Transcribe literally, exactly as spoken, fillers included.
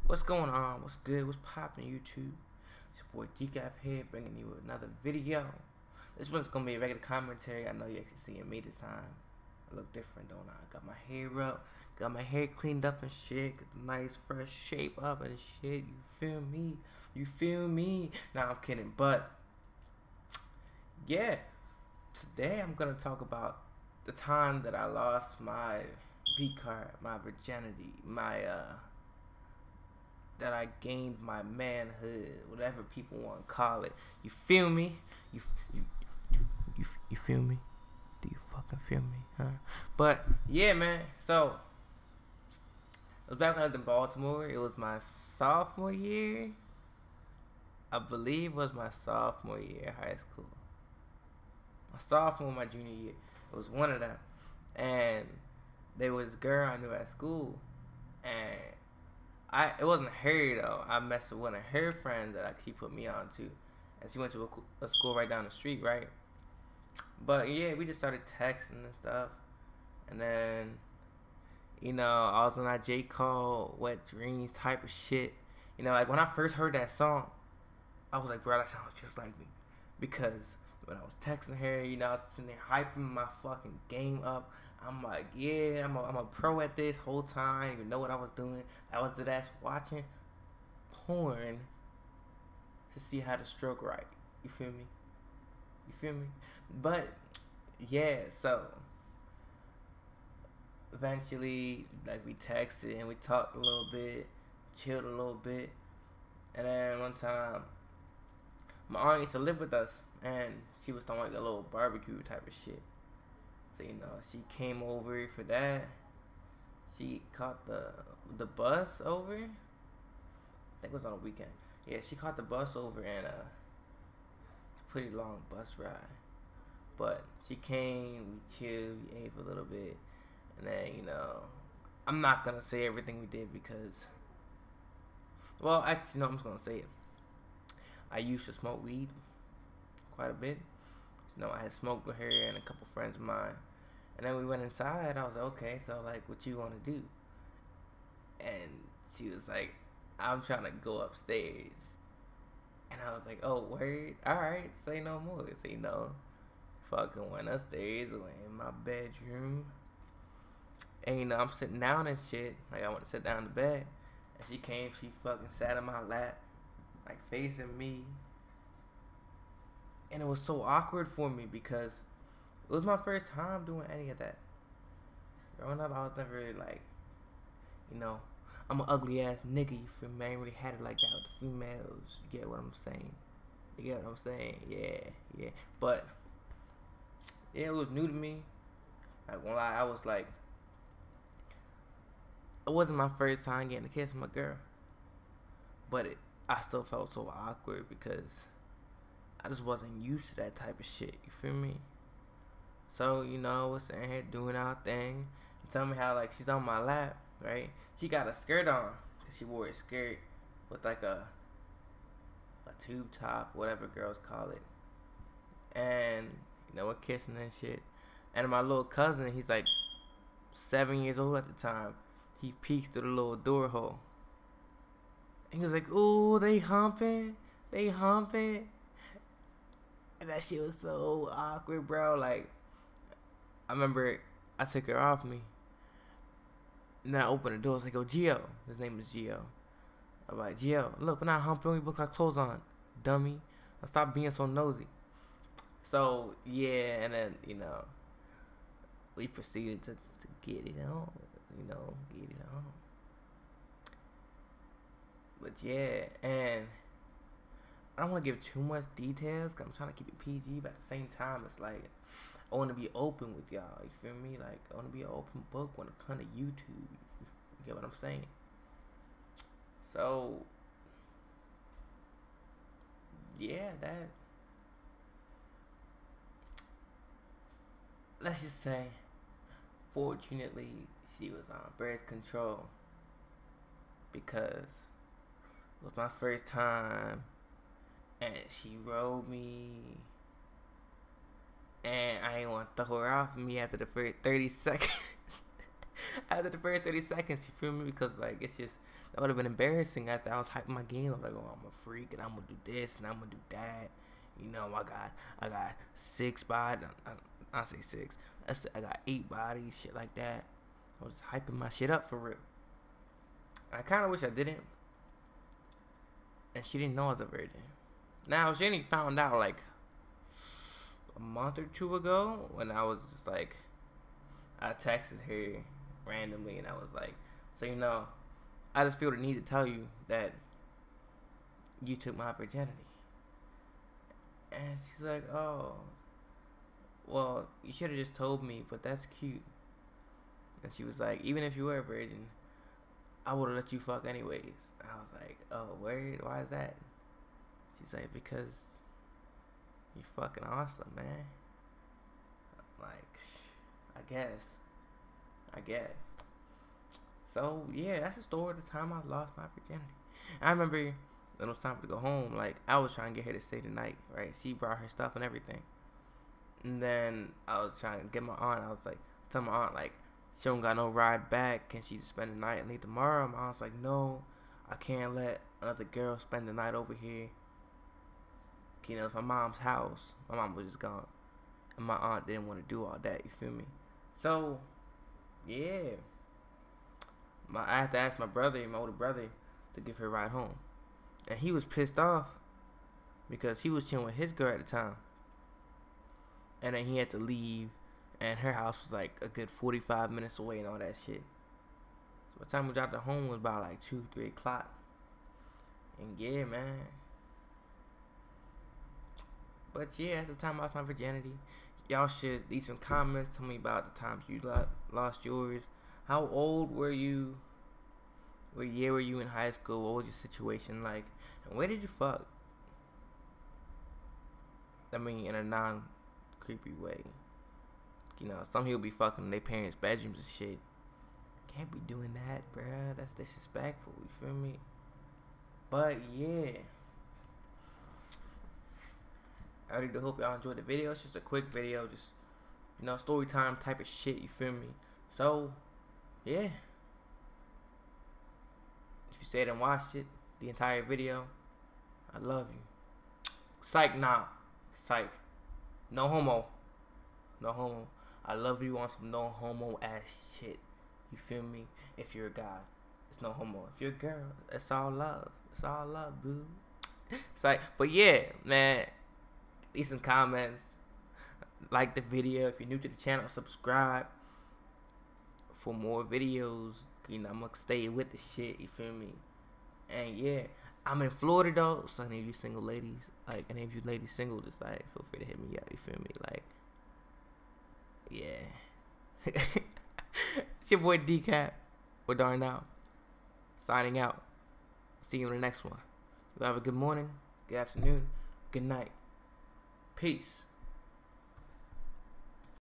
What's going on? What's good? What's poppin', YouTube? It's your boy D F here, bringing you another video. This one's gonna be a regular commentary. I know you actually seeing me this time. I look different, don't I? Got my hair up, got my hair cleaned up and shit, got the nice fresh shape up and shit. You feel me? You feel me? Nah, I'm kidding, but yeah, today I'm gonna talk about the time that I lost my V card, my virginity, my uh. that I gained my manhood, whatever people want to call it. You feel me? You you you you, you feel me? Do you fucking feel me? Huh? But yeah, man. So I was back when I was in Baltimore. It was my sophomore year. I believe it was my sophomore year of high school. My sophomore, my junior year. It was one of them, and there was this girl I knew at school, and I it wasn't her though. I messed with one of her friends that she put me on to, and she went to a, a school right down the street, right? But yeah, we just started texting and stuff, and then you know I was on that J. Cole Wet Dreams type of shit. You know, like when I first heard that song, I was like, bro, that sounds just like me, because when I was texting her, you know, I was sitting there hyping my fucking game up. I'm like, yeah, I'm a, I'm a pro at this whole time. I didn't even know what I was doing. I was the ass watching porn to see how to stroke right. You feel me? You feel me? But yeah, so eventually, like, we texted and we talked a little bit, chilled a little bit, and then one time, my aunt used to live with us, and she was throwing like a little barbecue type of shit. So, you know, she came over for that. She caught the the bus over. I think it was on a weekend. Yeah, she caught the bus over, and uh, it's a pretty long bus ride. But she came, we chilled, we ate for a little bit, and then, you know, I'm not gonna say everything we did because, well, actually, no, I'm just gonna say it. I used to smoke weed quite a bit. You know, I had smoked with her and a couple friends of mine. And then we went inside. I was like, okay, so, like, what you want to do? And she was like, I'm trying to go upstairs. And I was like, oh, word? All right, say no more. So, you know, fucking went upstairs, went in my bedroom. And, you know, I'm sitting down and shit. Like, I went to sit down in the bed. And she came, she fucking sat in my lap, like, facing me. And it was so awkward for me because it was my first time doing any of that. Growing up, I was never really like, you know, I'm an ugly ass nigga, you feel me? I ain't really had it like that with the females. You get what I'm saying? You get what I'm saying? Yeah, yeah. But, yeah, it was new to me. Like, when I, I was like, it wasn't my first time getting a kiss from a girl. But it, I still felt so awkward because I just wasn't used to that type of shit, you feel me? So, you know, we're sitting here doing our thing. And tell me how, like, she's on my lap, right? She got a skirt on, because she wore a skirt with, like, a, a tube top, whatever girls call it. And, you know, we're kissing and shit. And my little cousin, he's, like, seven years old at the time. He peeks through the little door hole. And he was like, ooh, they humping? They humping? And that shit was so awkward, bro. Like, I remember I took her off me. And then I opened the door. I was like, oh, Gio. His name is Gio. I'm like, Gio, look, we're not humping. We both got clothes on. Dummy. Now stop being so nosy. So, yeah. And then, you know, we proceeded to, to get it on. You know, get it on. But, yeah. And I don't want to give too much details because I'm trying to keep it P G, but at the same time, it's like I want to be open with y'all. You feel me? Like, I want to be an open book when it comes to YouTube. You get what I'm saying? So, yeah, that. Let's just say, fortunately, she was on birth control because it was my first time. And she rode me, and I didn't want to throw her off me after the first thirty seconds. after the first thirty seconds, you feel me? Because like it's just that would have been embarrassing after I was hyping my game. I'm like, oh, I'm a freak and I'm gonna do this and I'm gonna do that. You know, I got I got six bodies. I, I say six. I got eight bodies, shit like that. I was hyping my shit up for real. I kind of wish I didn't. And she didn't know I was a virgin. Now she only found out like a month or two ago when I was just like, I texted her randomly and I was like, so you know, I just feel the need to tell you that you took my virginity. And she's like, oh, well, you should have just told me, but that's cute. And she was like, even if you were a virgin, I would have let you fuck anyways. And I was like, oh, word? Why is that? She's like, because you fucking awesome, man. I'm like, I guess. I guess. So, yeah, that's the story of the time I lost my virginity. I remember when it was time to go home, like, I was trying to get her to stay the night, right? She brought her stuff and everything. And then I was trying to get my aunt. I was like, tell my aunt, like, she don't got no ride back. Can she just spend the night and leave tomorrow? My aunt's like, no, I can't let another girl spend the night over here. You know, it's my mom's house. My mom was just gone. And my aunt didn't want to do all that, you feel me? So, yeah. My, I had to ask my brother, my older brother, to give her a ride home. And he was pissed off because he was chilling with his girl at the time. And then he had to leave. And her house was like a good forty-five minutes away and all that shit. So by the time we got to home, it was about like two, three o'clock. And yeah, man. But yeah, that's the time I lost my virginity. Y'all should leave some comments. Tell me about the times you lost yours. How old were you? What year were you in high school? What was your situation like? And where did you fuck? I mean, in a non-creepy way. You know, some people be fucking in their parents' bedrooms and shit. Can't be doing that, bruh. That's disrespectful. You feel me? But yeah. I really do hope y'all enjoyed the video. It's just a quick video, just, you know, story time type of shit, you feel me? So, yeah. If you stayed and watched it, the entire video, I love you. Psych, nah. Psych. No homo. No homo. I love you on some no homo ass shit. You feel me? If you're a guy, it's no homo. If you're a girl, it's all love. It's all love, boo. Psych. But yeah, man. Leave some comments, like the video. If you're new to the channel, subscribe for more videos. You know, I'm gonna stay with the shit, you feel me? And yeah, I'm in Florida though, so any of you single ladies, like any of you ladies single, just like feel free to hit me up, you feel me? Like, yeah. It's your boy D-Cap. We're darn out. Signing out. See you in the next one. You have a good morning, good afternoon, good night. Peace.